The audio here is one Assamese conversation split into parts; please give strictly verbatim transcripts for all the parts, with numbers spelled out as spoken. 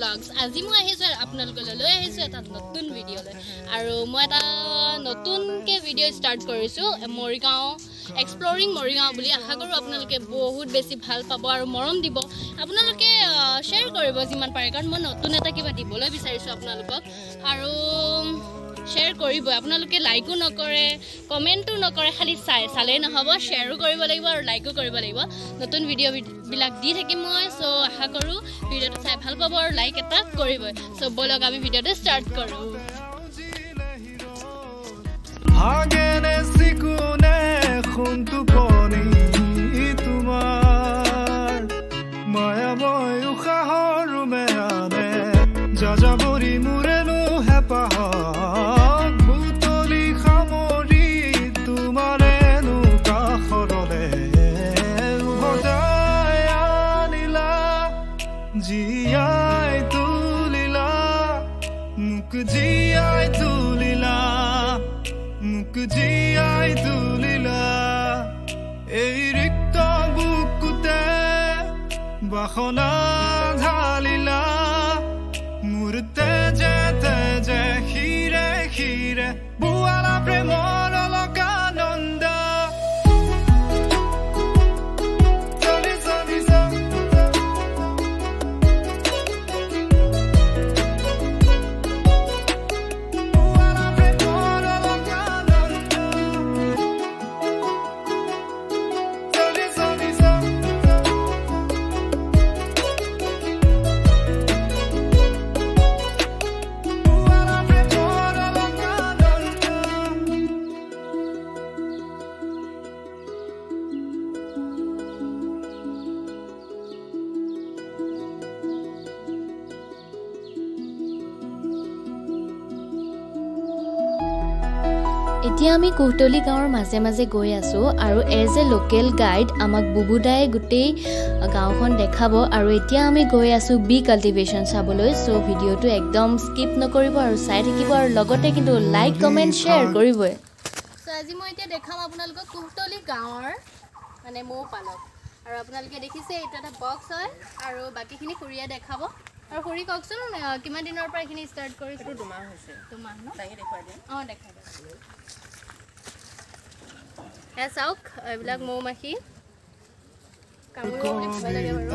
ব্লগছ আজি মই আহিছোঁ আপোনালোকলৈ লৈ আহিছোঁ এটা নতুন ভিডিঅ'লৈ আৰু মই এটা নতুনকৈ ভিডিঅ' ষ্টাৰ্ট কৰিছোঁ মৰিগাঁও এক্সপ্ল'ৰিং মৰিগাঁও বুলি আশা কৰোঁ আপোনালোকে বহুত বেছি ভাল পাব আৰু মৰম দিব আপোনালোকে শ্বেয়াৰ কৰিব যিমান পাৰে কাৰণ মই নতুন এটা কিবা দিবলৈ বিচাৰিছোঁ আপোনালোকক আৰু শ্বেয়াৰ কৰিব আপোনালোকে লাইকো নকৰে কমেণ্টো নকৰে খালি চাই চালেই নহ'ব শ্বেয়াৰো কৰিব লাগিব আৰু লাইকো কৰিব লাগিব নতুন ভিডিঅ'বিলাক দি থাকিম মই চ' আশা কৰোঁ ভিডিঅ'টো চাই ভাল পাব আৰু লাইক এটা কৰিবই চ' ব'লক আমি ভিডিঅ'টো ষ্টাৰ্ট কৰোঁ বাখনা ঢালিলা মোৰ তেজে তেজে খিৰে খিৰে বুৱালা প্ৰেমৰ অলকানন্দ এতিয়া আমি কোহটলি গাঁৱৰ মাজে মাজে গৈ আছোঁ আৰু এজ এ লোকেল গাইড আমাক বুবুদাই গোটেই গাঁওখন দেখাব আৰু এতিয়া আমি গৈ আছোঁ বি কাল্টিভেশ্যন চাবলৈ চ' ভিডিঅ'টো একদম স্কিপ নকৰিব আৰু চাই থাকিব আৰু লগতে কিন্তু লাইক কমেণ্ট শ্বেয়াৰ কৰিবই চ' আজি মই এতিয়া দেখাম আপোনালোকক কোহটলি গাঁৱৰ মানে মৌ পালক আৰু আপোনালোকে দেখিছে এইটো এটা বক্স হয় আৰু বাকীখিনি খুৰীয়ে দেখাব আৰু খুৰী কওকচোন কিমান দিনৰ পৰা এইখিনি ষ্টাৰ্ট কৰিছোঁ দুমাহ হৈছে দুমাহ ন তাকে দেখুৱাই দিম অঁ দেখাই দিম এ চাওক এইবিলাক মৌ মাখি কামুৰিব বুলি ভয় লাগে বাৰু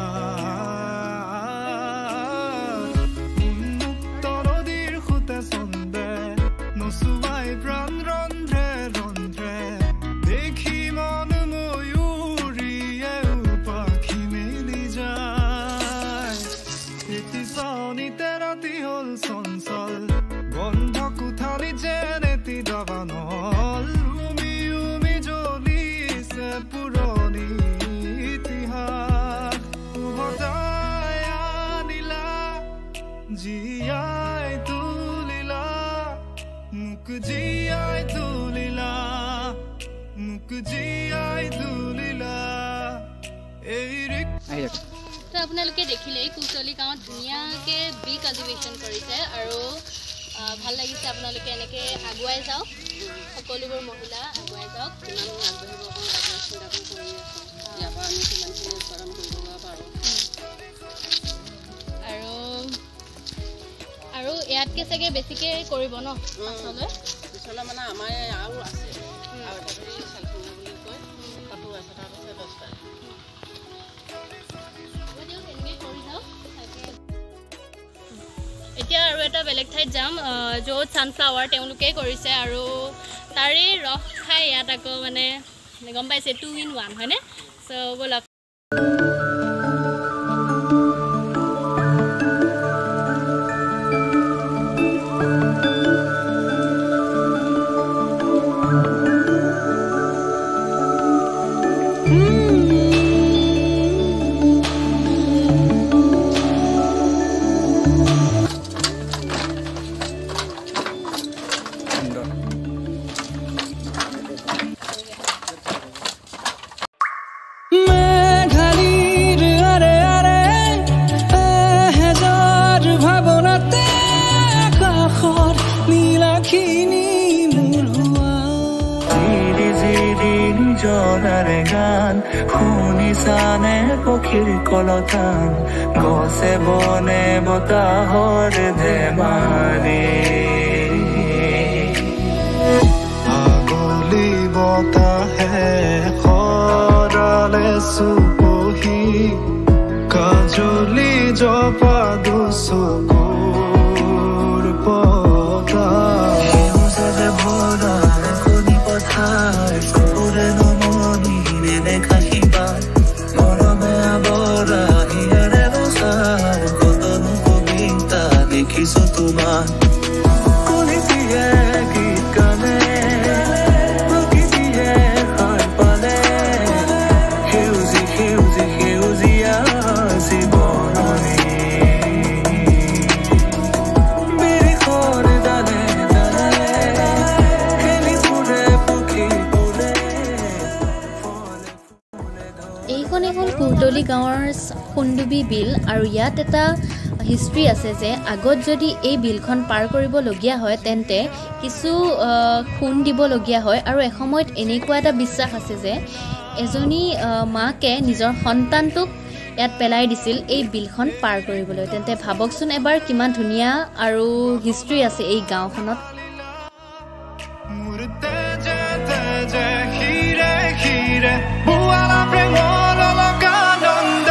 তো আপোনালোকে দেখিলেই কোহটলি গাঁৱত ধুনীয়াকৈ বি কাল্টিভেশ্যন কৰিছে আৰু ভাল লাগিছে আপোনালোকে এনেকৈ আগুৱাই যাওক সকলোবোৰ মহিলা আগুৱাই যাওক কিমান আগবাঢ়িব পাৰোঁ ইয়াৰ পৰা আমি কিমানখিনি উৎপাদন কৰিব পাৰোঁ আৰু আৰু ইয়াতকৈ চাগে বেছিকৈ কৰিব ন পাছলৈ পিছলৈ মানে আমাৰ আৰু আছে আৰু এটা যদি চালকুঙা বুলি কয় তাতো আছে তাত আছে দহটা এতিয়া আৰু এটা বেলেগ ঠাইত যাম য'ত ছানফ্লাৱাৰ তেওঁলোকেই কৰিছে আৰু তাৰে ৰস খাই ইয়াত আকৌ মানে গম পাইছে টু ইন ওৱান হয়নে চ' ব'লক মেঘালী জানে পক্ষীৰ কলতান গছে বনে বতাহৰ ধেমালি আগলি বতাহে খৰালে চুপহি কাজলি জপা দুচকুৰ পতা সেউজে ভৰা কণী পথাৰ চকুৰে নমনি নেদেখা শিপা মৰমে আৱৰা হিয়াৰে বছাৰ কতনো কবিতা দেখিছো তোমাৰ কলিতিয়ে গীত গানে প্ৰকৃতিয়ে সাৰ পালে সেউজী সেউজী সেউজীয়া জীৱনৰে বিৰিখৰ ডালে ডালে খেলি ফুৰে পক্ষী ফুলে এইখন এখন কুৰ্তলি গাঁৱৰ সুন্দুবি বিল আৰু ইয়াত এটা হিষ্ট্ৰী আছে যে আগত যদি এই বিলখন পাৰ কৰিবলগীয়া হয় তেন্তে কিছু খুন দিবলগীয়া হয় আৰু এসময়ত এনেকুৱা এটা বিশ্বাস আছে যে এজনী মাকে নিজৰ সন্তানটোক ইয়াত পেলাই দিছিল এই বিলখন পাৰ কৰিবলৈ তেন্তে ভাবকচোন এবাৰ কিমান ধুনীয়া আৰু হিষ্ট্ৰী আছে এই গাঁওখনত মুৰতে যেতে যে হিৰে হিৰে বুৱালা প্ৰেমৰ লকানন্দ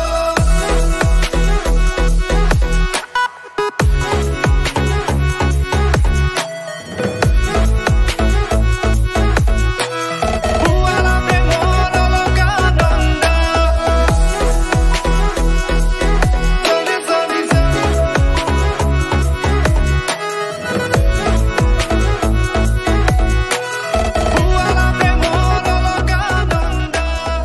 বুৱালা প্ৰেমৰ লকানন্দ চলি চলি বুৱালা প্ৰেমৰ লকানন্দ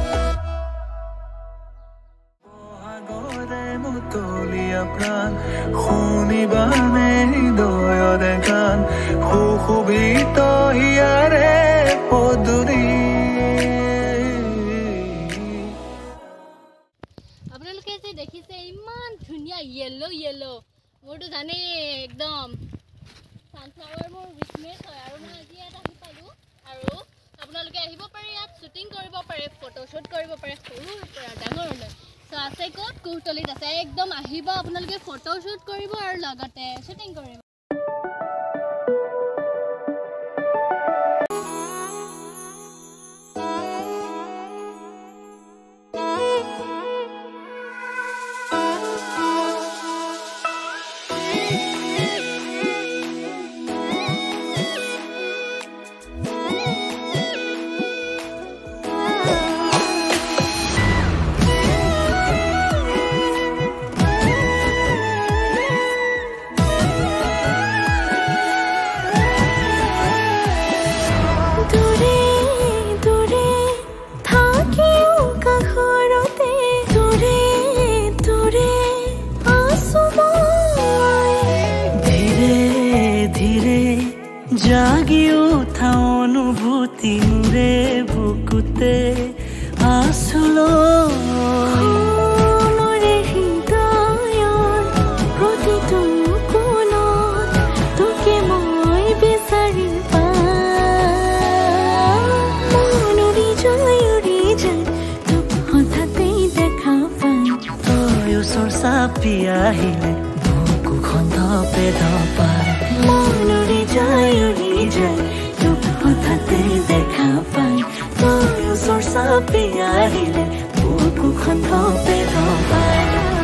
আগৰে মুতলীয়া প্ৰাণ শুনিবানে হৃদয়ৰে গান সুশোভিত হিয়াৰে পদূলি আপোনালোকে যে দেখিছে ইমান ধুনীয়া য়েলো য়েলো মোৰতো জানেই একদম ছানফ্লাৱাৰ মোৰ উইকনেছ হয় আৰু মই আজি ইয়াত আহি পালোঁ আৰু আপোনালোকে আহিব পাৰে ইয়াত শ্বুটিং কৰিব পাৰে ফটোশ্বুট কৰিব পাৰে সৰুৰ পৰা ডাঙৰলৈ চ' আছে ক'ত কুৰ্তলিত আছে একদম আহিব আপোনালোকে ফটোশ্বুট কৰিব আৰু লগতে শ্বুটিং কৰিব দূৰে দূৰে থাকিও কাষৰতে দূৰে দূৰে আছো মই ধীৰে ধীৰে জাগি উঠা অনুভূতি মোৰে বুকুতে আছলৈ মোৰে হৃদয়ৰ প্ৰতিটো কোণত তোকে মই বিচাৰি পাওঁ মন উৰি যায় উৰি যায় তোক হঠাতেই দেখা পাই তই ওচৰ চাপি আহিলে বুকুখন ধপে ধপাই মন উৰি যায় উৰি যায় তোক হঠাতে দেখা পাই তই ওচৰ চাপি আহিলে বুকুখন ধপে ধপাই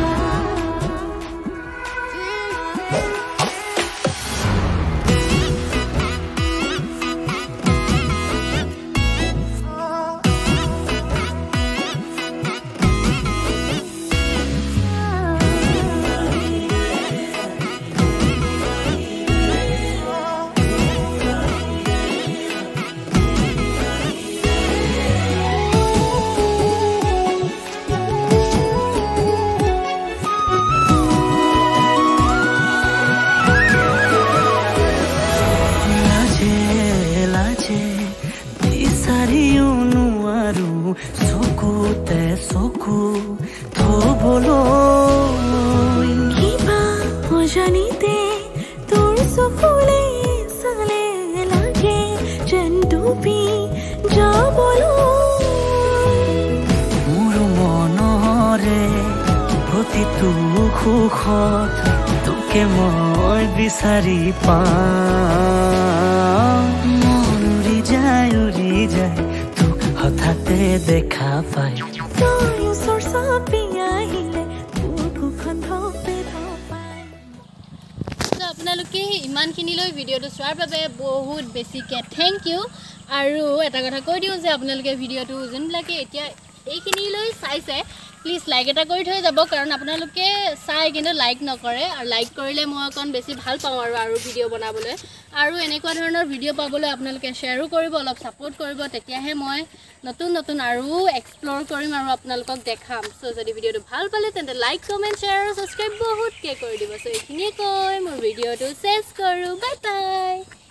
জানিতে তোর সফলে সালে লাগে যেন ডুবি যাবলো মোর रे প্ৰতিটো সুখত তোকে মই বিচাৰি পাওঁ মন উৰি যায় উৰি যায় তোক হঠাতে দেখা পাই তই ওচৰ চাপি আহিলে বুকুখন ধপে ধপাই তো আপোনালোকে ইমানখিনিলৈ ভিডিঅ'টো চোৱাৰ বাবে বহুত বেছিকৈ থেংক ইউ আৰু এটা কথা কৈ দিওঁ যে আপোনালোকে ভিডিঅ'টো যোনবিলাকে এতিয়া এইখিনিলৈ চাইছে প্লিজ লাইক এটা কৰি থৈ যাব কাৰণ আপোনালোকে চাই কিন্তু লাইক নকৰে আৰু লাইক কৰিলে মই অকণ বেছি ভাল পাওঁ আৰু আৰু ভিডিঅ' বনাবলৈ আৰু এনেকুৱা ধৰণৰ ভিডিঅ' পাবলৈ আপোনালোকে শ্বেয়াৰো কৰিব অলপ ছাপোৰ্ট কৰিব তেতিয়াহে মই নতুন নতুন আৰু এক্সপ্ল'ৰ কৰিম আৰু আপোনালোকক দেখাম চ' যদি ভিডিঅ'টো ভাল পালে তেন্তে লাইক কমেণ্ট শ্বেয়াৰ আৰু ছাবস্ক্ৰাইব বহুতকৈ কৰি দিব চ' এইখিনিয়ে কৈ মোৰ ভিডিঅ'টো চেছ কৰোঁ বাই বাই